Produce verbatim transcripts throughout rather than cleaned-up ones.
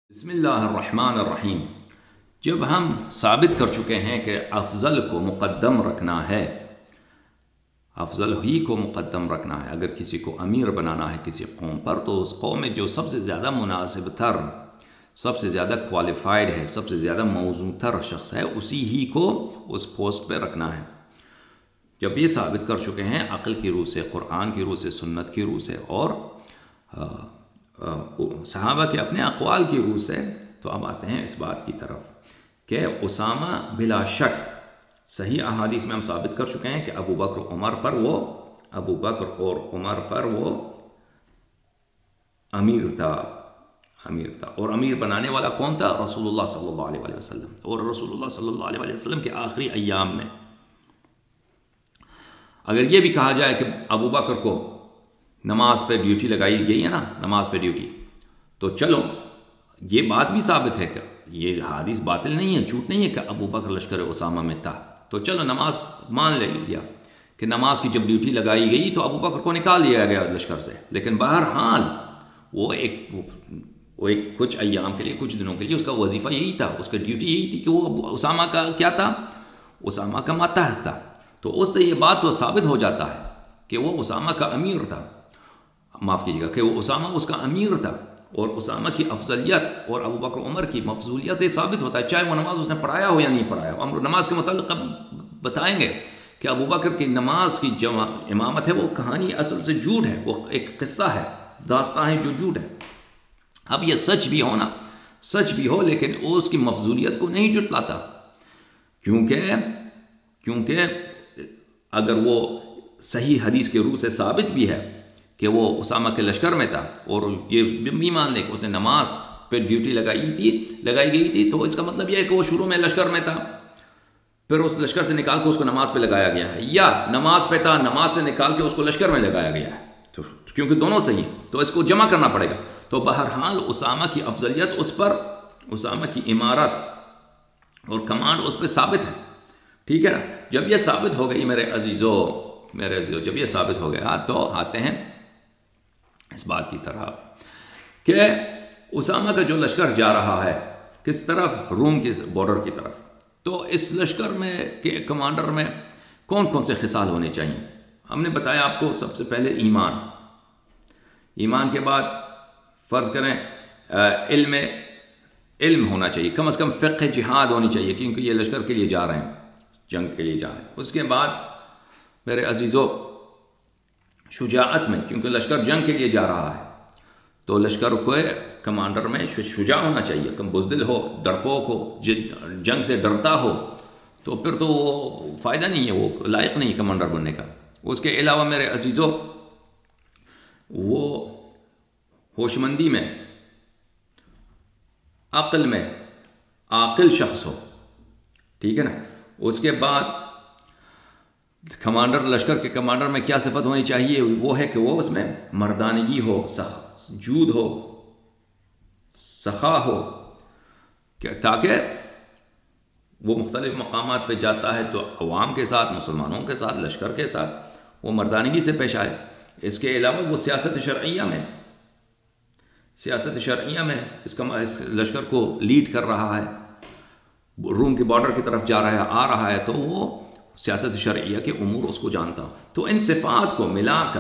بسم اللہ الرحمن الرحیم۔ جب ہم ثابت کر چکے ہیں کہ افضل کو مقدم رکھنا ہے، افضل ہی کو مقدم رکھنا ہے، اگر کسی کو امیر بنانا ہے کسی قوم پر تو اس قوم میں جو سب سے زیادہ مناسب تر، سب سے زیادہ کوالیفائڈ ہے، سب سے زیادہ موزوں تر شخص ہے، اسی ہی کو اس پوسٹ پہ رکھنا ہے۔ جب یہ ثابت کر چکے ہیں عقل کی روح سے، قرآن کی روح سے، سنت کی روح سے اور صحابہ کے اپنے اقوال کی روح سے، تو اب آتے ہیں اس بات کی طرف کہ اسامہ بلا شک صحیح احادیث میں ہم ثابت کر چکے ہیں کہ ابو بکر عمر پر وہ ابو بکر اور عمر پر وہ امیر تھا امیر تھا اور امیر بنانے والا کون تھا؟ رسول اللہ صلی اللہ علیہ وسلم، اور رسول اللہ صلی اللہ علیہ وسلم کے آخری ایام میں۔ اگر یہ بھی کہا جائے کہ ابو بکر کو نماز پہ ڈیوٹی لگائی گئی ہے نا، نماز پہ ڈیوٹی، تو چلو یہ بات بھی ثابت ہے کہ یہ حدیث باطل نہیں ہے، جھوٹ نہیں ہے کہ ابو بکر لشکر اسامہ میں تھا، تو چلو نماز مان لے لیا کہ نماز کی جب ڈیوٹی لگائی گئی تو ابو بکر کو نکال دیا گیا لشکر سے، لیکن بہرحال وہ ایک وہ ایک کچھ ایام کے لیے، کچھ دنوں کے لیے اس کا وظیفہ یہی تھا، اس کا ڈیوٹی یہی تھی کہ وہ اسامہ کا کیا تھا؟ اسامہ کا ماتحت تھا۔ تو اس سے یہ بات تو ثابت ہو جاتا ہے کہ وہ اسامہ کا امیر تھا، معاف کیجیے گا، کہ وہ اسامہ اس کا امیر تھا، اور اسامہ کی افضلیت اور ابو بکر عمر کی مفضولیت سے ثابت ہوتا ہے، چاہے وہ نماز اس نے پڑھایا ہو یا نہیں پڑھایا ہو۔ ہم نماز کے متعلق اب بتائیں گے کہ ابو بکر کی نماز کی جو امامت ہے وہ کہانی اصل سے جھوٹ ہے، وہ ایک قصہ ہے، داستان ہے جو جھوٹ ہے۔ اب یہ سچ بھی ہونا سچ بھی ہو لیکن وہ اس کی مفضولیت کو نہیں جھٹلاتا، کیونکہ کیونکہ اگر وہ صحیح حدیث کے روح سے ثابت بھی ہے کہ وہ اسامہ کے لشکر میں تھا، اور یہ بھی مان لے کہ اس نے نماز پہ ڈیوٹی لگائی تھی لگائی گئی تھی، تو اس کا مطلب یہ ہے کہ وہ شروع میں لشکر میں تھا، پھر اس لشکر سے نکال کے اس کو نماز پہ لگایا گیا ہے، یا نماز پہ تھا، نماز سے نکال کے اس کو لشکر میں لگایا گیا ہے، تو کیونکہ دونوں صحیح، تو اس کو جمع کرنا پڑے گا۔ تو بہرحال اسامہ کی افضلیت اس پر، اسامہ کی امارت اور کمانڈ اس پہ ثابت ہے، ٹھیک ہے نا۔ جب یہ ثابت ہو گئی میرے عزیزو میرے عزیزو جب یہ ثابت ہو گیا تو آتے ہیں اس بات کی طرف کہ اسامہ کا جو لشکر جا رہا ہے کس طرف؟ روم کے بارڈر کی طرف۔ تو اس لشکر میں کے کمانڈر میں کون کون سے خصال ہونے چاہیے؟ ہم نے بتایا آپ کو، سب سے پہلے ایمان، ایمان کے بعد فرض کریں علم علم ہونا چاہیے، کم از کم فقہ جہاد ہونی چاہیے، کیونکہ یہ لشکر کے لیے جا رہے ہیں، جنگ کے لیے جا رہے ہیں۔ اس کے بعد میرے عزیزو شجاعت میں، کیونکہ لشکر جنگ کے لیے جا رہا ہے تو لشکر کو کمانڈر میں شجاع ہونا چاہیے، کم بزدل ہو، ڈرپوک ہو، جنگ سے ڈرتا ہو تو پھر تو وہ فائدہ نہیں ہے، وہ لائق نہیں کمانڈر بننے کا۔ اس کے علاوہ میرے عزیزو وہ ہوش مندی میں، عقل میں عاقل شخص ہو، ٹھیک ہے نا۔ اس کے بعد کمانڈر، لشکر کے کمانڈر میں کیا صفت ہونی چاہیے؟ وہ ہے کہ وہ اس میں مردانگی ہو، جود ہو، سخا ہو، تاکہ وہ مختلف مقامات پہ جاتا ہے تو عوام کے ساتھ، مسلمانوں کے ساتھ، لشکر کے ساتھ وہ مردانگی سے پیش آئے۔ اس کے علاوہ وہ سیاست شرعیہ میں سیاست شرعیہ میں اس کا اس لشکر کو لیڈ کر رہا ہے، روم کے بارڈر کی طرف جا رہا ہے، آ رہا ہے، تو وہ سیاست شرعیہ کے امور اس کو جانتا ہوں۔ تو ان صفات کو ملا کر،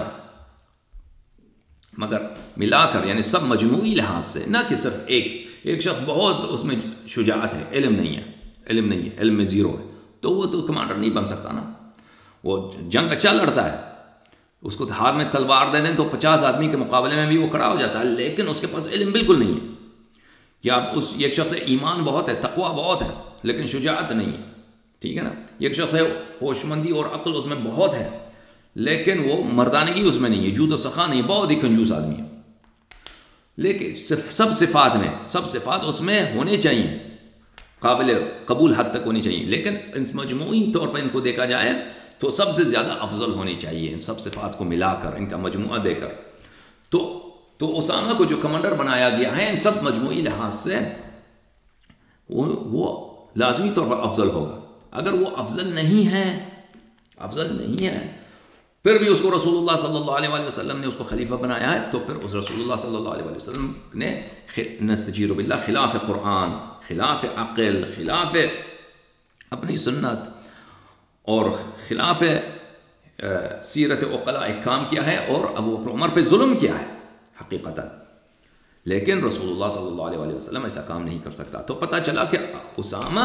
مگر ملا کر یعنی سب مجموعی لحاظ سے، نہ کہ صرف ایک ایک شخص بہت اس میں شجاعت ہے، علم نہیں ہے علم نہیں ہے علم میں زیرو ہے، تو وہ تو کمانڈر نہیں بن سکتا نا۔ وہ جنگ اچھا لڑتا ہے، اس کو ہاتھ میں تلوار دے دیں تو پچاس آدمی کے مقابلے میں بھی وہ کھڑا ہو جاتا ہے، لیکن اس کے پاس علم بالکل نہیں ہے۔ یا اس ایک شخص ایمان بہت ہے، تقوی بہت ہے، لیکن شجاعت نہیں ہے، ٹھیک ہے نا۔ ایک شخص ہے ہوش مندی اور عقل اس میں بہت ہے، لیکن وہ مردانگی اس میں نہیں ہے، جود و سخا نہیں، بہت ہی کنجوس آدمی ہے۔ لیکن سب صفات میں سب صفات اس میں ہونے چاہیے، قابل قبول حد تک ہونی چاہیے، لیکن اس مجموعی طور پر ان کو دیکھا جائے تو سب سے زیادہ افضل ہونی چاہیے، ان سب صفات کو ملا کر، ان کا مجموعہ دے کر۔ تو تو اسامہ کو جو کمانڈر بنایا گیا ہے ان سب مجموعی لحاظ سے وہ, وہ لازمی طور پر افضل ہوگا۔ اگر وہ افضل نہیں ہے افضل نہیں ہے پھر بھی اس کو رسول اللہ صلی اللہ علیہ وآلہ وسلم نے اس کو خلیفہ بنایا ہے، تو پھر اس رسول اللہ صلی اللہ علیہ وآلہ وسلم نے نستجیر باللہ خلاف قرآن، خلاف عقل، خلاف اپنی سنت اور خلاف سیرت عقلاء ایک کام کیا ہے، اور ابو بکر عمر پہ ظلم کیا ہے حقیقتاً، لیکن رسول اللہ صلی اللہ علیہ وآلہ وسلم ایسا کام نہیں کر سکتا۔ تو پتہ چلا کہ اسامہ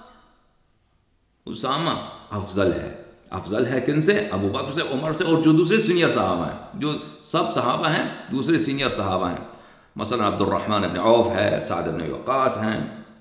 اسامہ افضل ہے، افضل ہے کن سے؟ ابو بکر سے، عمر سے، اور جو دوسرے سینئر صحابہ ہیں، جو سب صحابہ ہیں دوسرے سینئر صحابہ ہیں، مثلا عبد الرحمن ابن عوف ہے، سعد ابن وقاص ہیں،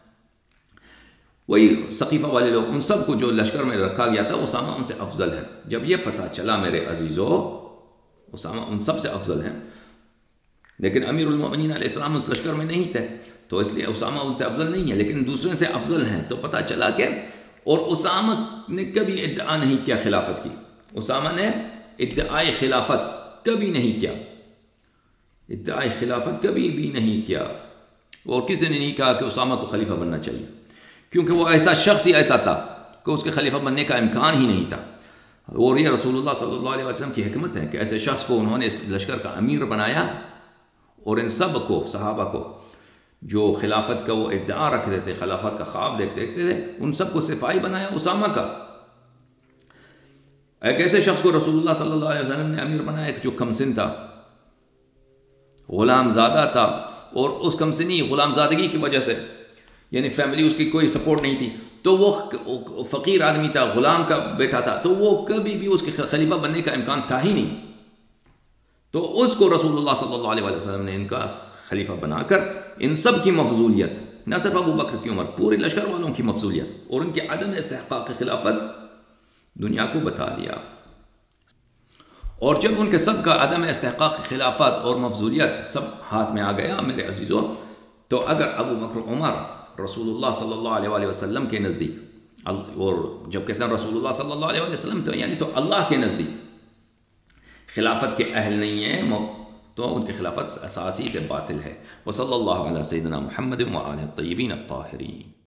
وہی ثقیفہ والے لوگ، ان سب کو جو لشکر میں رکھا گیا تھا اسامہ ان سے افضل ہے۔ جب یہ پتہ چلا میرے عزیزو اسامہ ان سب سے افضل ہیں، لیکن امیر المؤمنین علیہ السلام اس لشکر میں نہیں تھے، تو اس لیے اسامہ ان سے افضل نہیں ہے، لیکن دوسرے سے افضل ہیں۔ تو پتہ چلا کہ اور اسامہ نے کبھی ادعا نہیں کیا خلافت کی، اسامہ نے ادعائے خلافت کبھی نہیں کیا، ادعائے خلافت کبھی بھی نہیں کیا، اور کسی نے نہیں کہا کہ اسامہ کو خلیفہ بننا چاہیے، کیونکہ وہ ایسا شخص ہی ایسا تھا کہ اس کے خلیفہ بننے کا امکان ہی نہیں تھا۔ اور یہ رسول اللہ صلی اللہ علیہ وسلم کی حکمت ہے کہ ایسے شخص کو انہوں نے اس لشکر کا امیر بنایا، اور ان سب کو صحابہ کو جو خلافت کا وہ ادعا رکھتے تھے، خلافت کا خواب دیکھتے تھے، ان سب کو سپاہی بنایا اسامہ کا۔ ایک ایسے شخص کو رسول اللہ صلی اللہ علیہ وسلم نے امیر بنایا کہ جو کم سن تھا، غلام زادہ تھا، اور اس کم سنی غلام زادگی کی وجہ سے یعنی فیملی اس کی کوئی سپورٹ نہیں تھی، تو وہ فقیر آدمی تھا، غلام کا بیٹا تھا، تو وہ کبھی بھی اس کے خلیفہ بننے کا امکان تھا ہی نہیں۔ تو اس کو رسول اللہ صلی اللہ علیہ وسلم نے ان کا خلیفہ بنا کر ان سب کی مفضولیت، نہ صرف ابو بکر کی عمر، پورے لشکر والوں کی مفضولیت اور ان کے عدم استحقاق خلافت دنیا کو بتا دیا۔ اور جب ان کے سب کا عدم استحقاق خلافت اور مفضولیت سب ہاتھ میں آ گیا میرے عزیزوں، تو اگر ابو بکر عمر رسول اللہ صلی اللہ علیہ وآلہ وسلم کے نزدیک، اور جب کہتے ہیں رسول اللہ صلی اللہ علیہ وآلہ وسلم تو یعنی تو اللہ کے نزدیک خلافت کے اہل نہیں ہیں، تو ان کی خلافت اساسی سے باطل ہے۔ وصلی اللہ علیہ سیدنا محمد وآلہ الطیبین الطاہرین۔